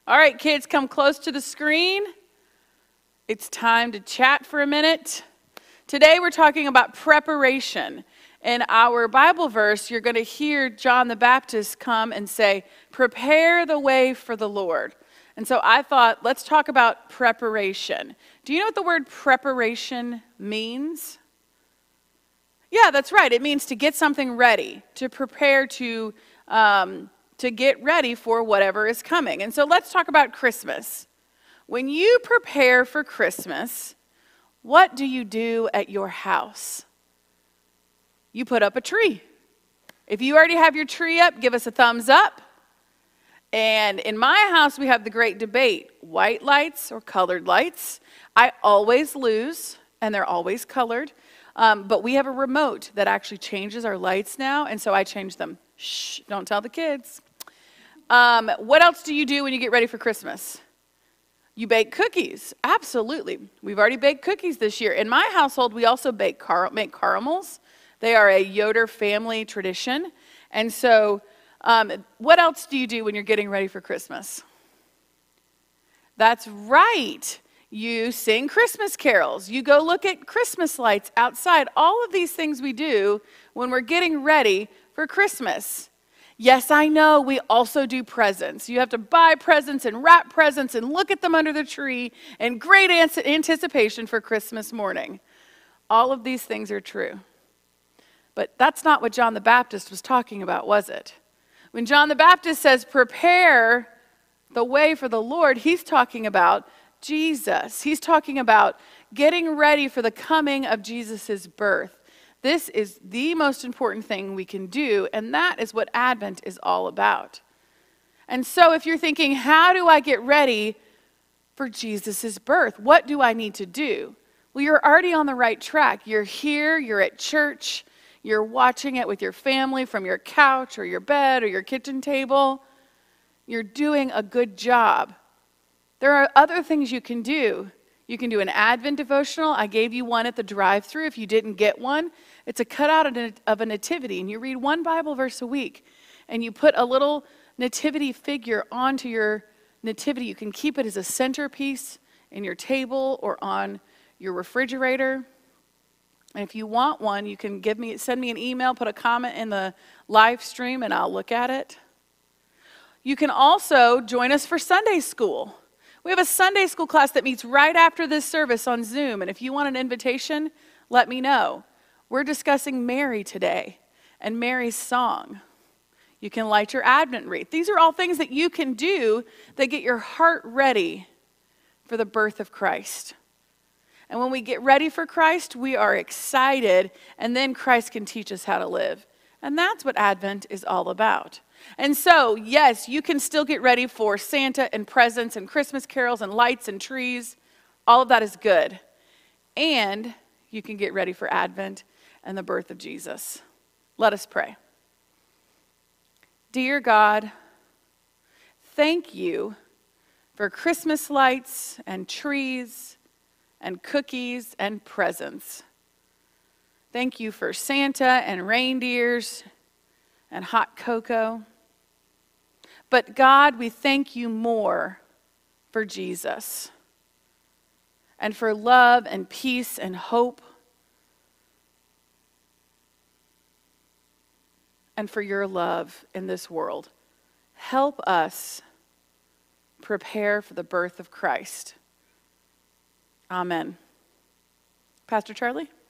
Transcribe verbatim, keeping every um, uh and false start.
All right, kids, come close to the screen. It's time to chat for a minute. Today we're talking about preparation. In our Bible verse, you're going to hear John the Baptist come and say, "Prepare the way for the Lord." And so I thought, let's talk about preparation. Do you know what the word preparation means? Yeah, that's right. It means to get something ready, to prepare to um, to get ready for whatever is coming. And so let's talk about Christmas. When you prepare for Christmas, what do you do at your house? You put up a tree. If you already have your tree up, give us a thumbs up. And in my house, we have the great debate, white lights or colored lights. I always lose, and they're always colored. Um, but we have a remote that actually changes our lights now, and so I change them. Shh, don't tell the kids. Um, what else do you do when you get ready for Christmas? You bake cookies. Absolutely. We've already baked cookies this year. In my household, we also bake car- make caramels. They are a Yoder family tradition. And so um, what else do you do when you're getting ready for Christmas? That's right. You sing Christmas carols. You go look at Christmas lights outside. All of these things we do when we're getting ready for Christmas. Yes, I know we also do presents. You have to buy presents and wrap presents and look at them under the tree in great anticipation for Christmas morning. All of these things are true. But that's not what John the Baptist was talking about, was it? When John the Baptist says, prepare the way for the Lord, he's talking about Jesus. He's talking about getting ready for the coming of Jesus' birth. This is the most important thing we can do, and that is what Advent is all about. And so if you're thinking, how do I get ready for Jesus' birth? What do I need to do? Well, you're already on the right track. You're here, you're at church, you're watching it with your family from your couch or your bed or your kitchen table. You're doing a good job. There are other things you can do. You can do an Advent devotional. I gave you one at the drive-thru if you didn't get one. It's a cutout of a nativity, and you read one Bible verse a week, and you put a little nativity figure onto your nativity. You can keep it as a centerpiece in your table or on your refrigerator. And if you want one, you can give me, send me an email, put a comment in the live stream, and I'll look at it. You can also join us for Sunday school. We have a Sunday school class that meets right after this service on Zoom, and if you want an invitation, let me know. We're discussing Mary today and Mary's song. You can light your Advent wreath. These are all things that you can do that get your heart ready for the birth of Christ. And when we get ready for Christ, we are excited, and then Christ can teach us how to live. And that's what Advent is all about. And so, yes, you can still get ready for Santa and presents and Christmas carols and lights and trees. All of that is good. And you can get ready for Advent and the birth of Jesus. Let us pray. Dear God, thank you for Christmas lights and trees and cookies and presents. Thank you for Santa and reindeers and hot cocoa. But God, we thank you more for Jesus and for love and peace and hope and for your love in this world. Help us prepare for the birth of Christ. Amen. Pastor Charlie?